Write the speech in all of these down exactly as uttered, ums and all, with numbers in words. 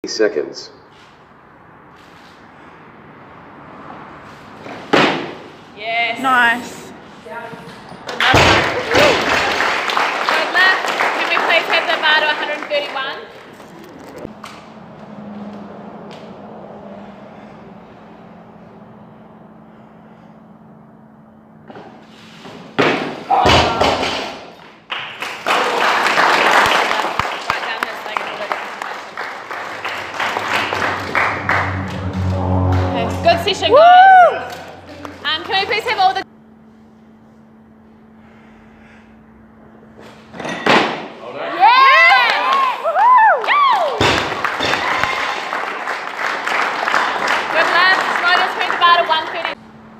seconds. Yes. Nice. Good left. Can we please have the bar to one hundred thirty-one? Good session, guys. Um, can we please have all the... Yeah! Woo! Good left. Slide us through the bar to one thirty.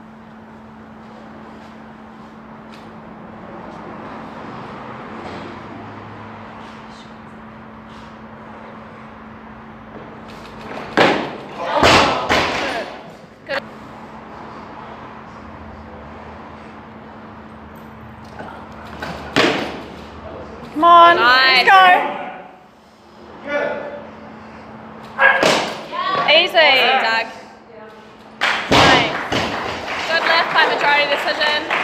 Come on, Nice. let's go. Easy. Doug. Nice. Good left by majority decision.